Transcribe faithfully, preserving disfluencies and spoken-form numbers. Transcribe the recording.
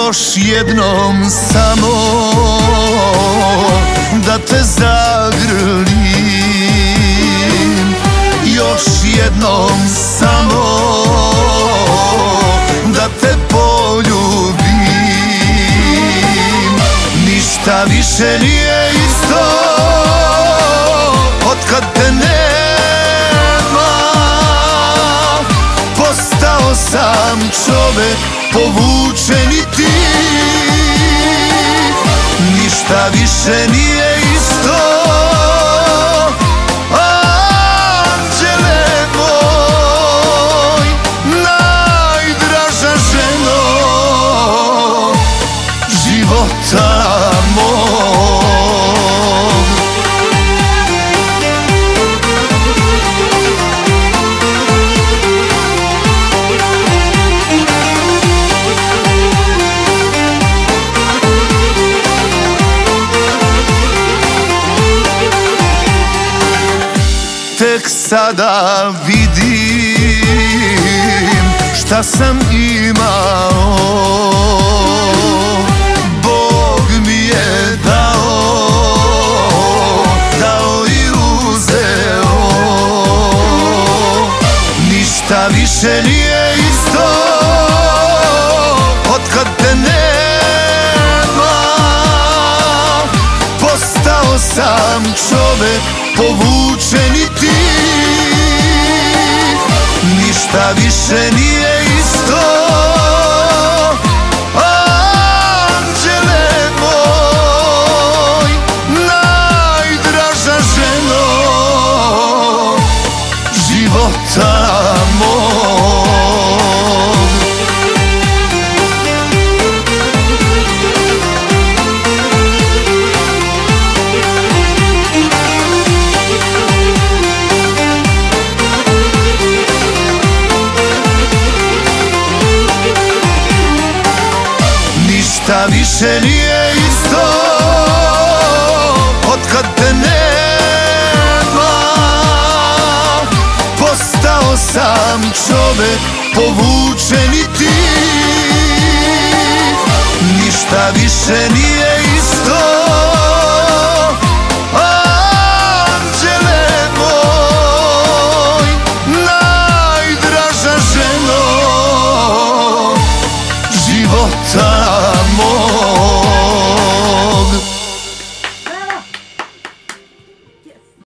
još jednom samo da te zagrlim, još jednom samo da te poljubim. Ništa više nije isto otkad te nema. Postao sam čovek povučen i ti. Ništa više nije isto, anđele moj, najdraža ženo života mog. Tek sada vidim šta sam imao, Bog mi je dao, dao i uzeo. Ništa više nije isto otkad te nema. Postao sam čovek povučen i ti. Ništa više nije isto, anđele moj, najdraža ženo života mog. Ništa više nije isto otkad te nema. Postao sam čovek povučen